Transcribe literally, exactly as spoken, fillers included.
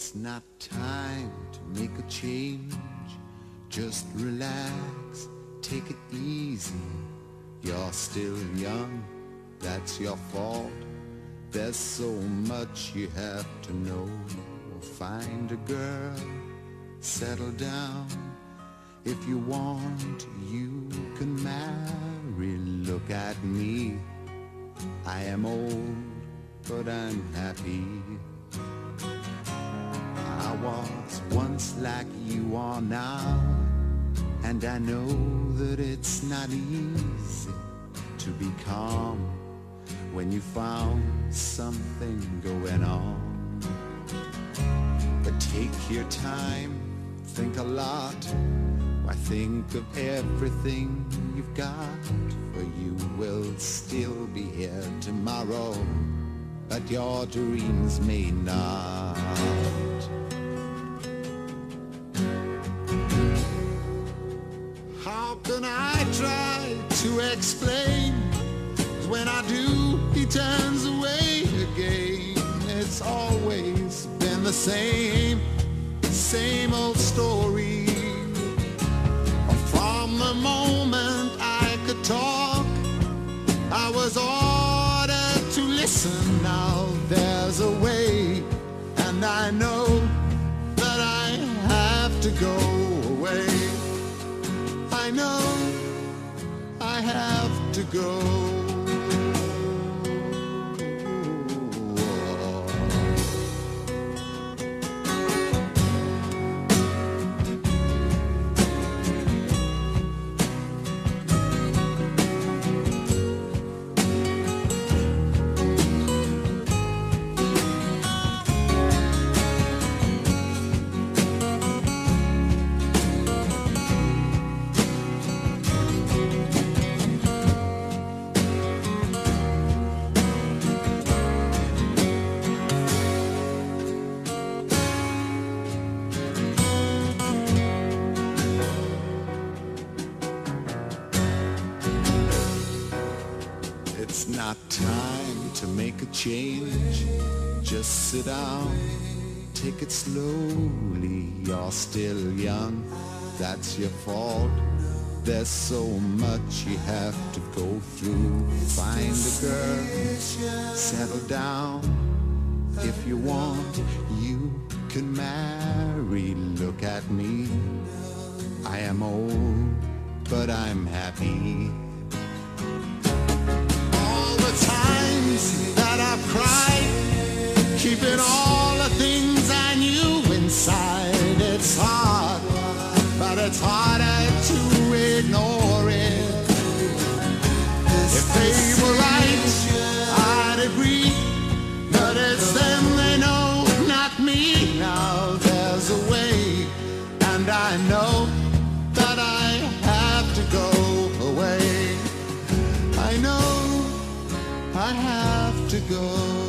It's not time to make a change. Just relax, take it easy. You're still young, that's your fault. There's so much you have to know. Find a girl, settle down. If you want, you can marry. Look at me, I am old, but I'm happy. I was once like you are now, and I know that it's not easy to be calm when you found something going on. But take your time, think a lot. Why, think of everything you've got, for you will still be here tomorrow, but your dreams may not. How can I try to explain? When I do, he turns away again. It's always been the same, same old story. From the moment I could talk, I was ordered to listen. Now there's a way, and I know that I have to go away. I know I have to go. It's not time to make a change. Just sit down, take it slowly. You're still young, that's your fault. There's so much you have to go through. Find a girl, settle down. If you want, you can marry. Look at me, I am old, but I'm happy. That I've cried, keeping all the things I knew inside. It's hard, but it's harder to ignore it. If they were right, I'd agree, but it's them they know, not me. Now there's a way, and I know that I have to go away. I know I have to go.